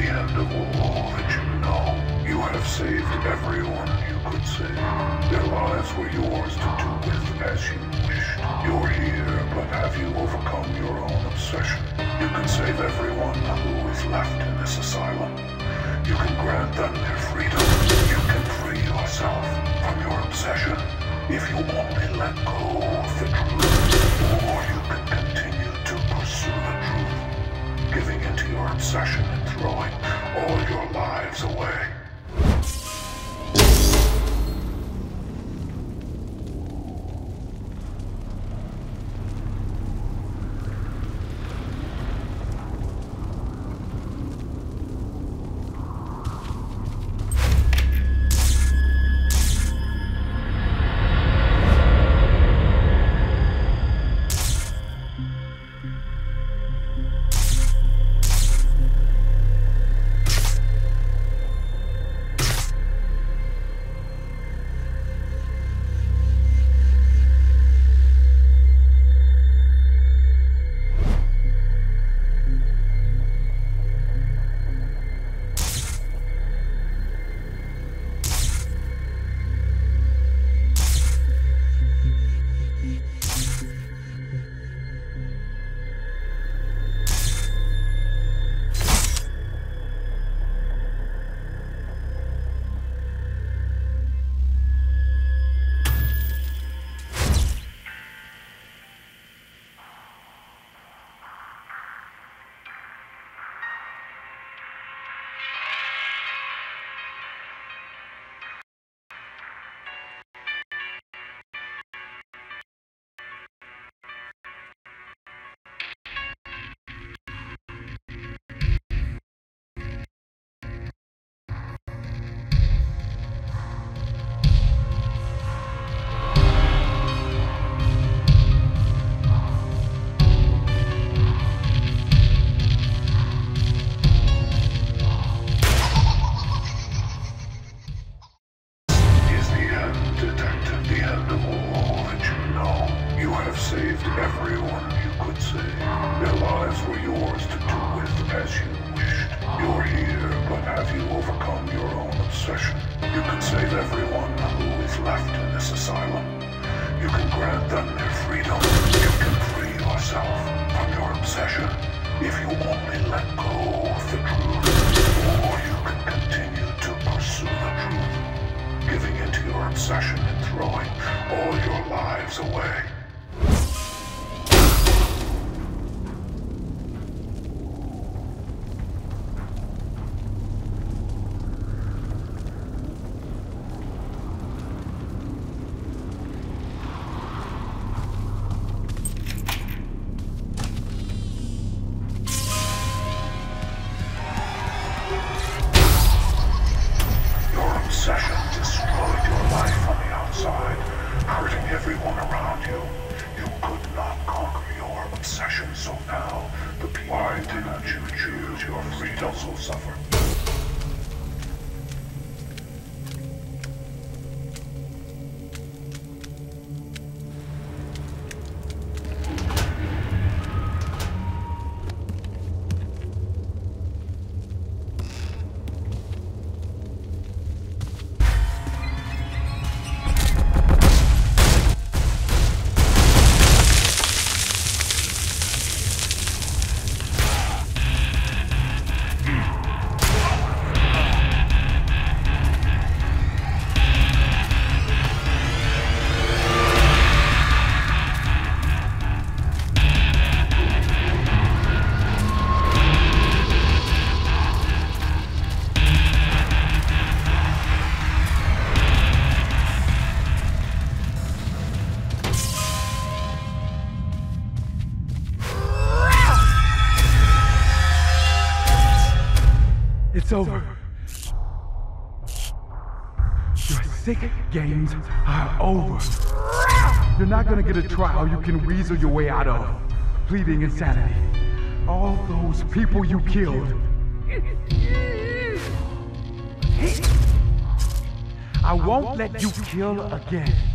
the end of all that you know. You have saved everyone you could save. Their lives were yours to do with as you wished. You're here, but have you overcome your own obsession? You can save everyone who is left in this asylum. You can grant them their freedom. You can free yourself from your obsession if you only let go of the truth. Or you can continue to pursue the truth, giving into your obsession and throwing all your lives away. Saved everyone you could save. Their lives were yours to do with as you wished. You're here, but have you overcome your own obsession? You can save everyone who is left in this asylum. You can grant them their freedom. You can free yourself from your obsession if you only let go of the truth. Or you can continue to pursue the truth, giving into your obsession and throwing all your lives away. Obsession destroyed your life on the outside, hurting everyone around you. You could not conquer your obsession, so now the people. Why didn't you choose your freedom will suffer? It's over. Your sick games are over. You're not gonna get a trial you can weasel your way out of. Pleading insanity. All those people you killed. I won't let you kill again.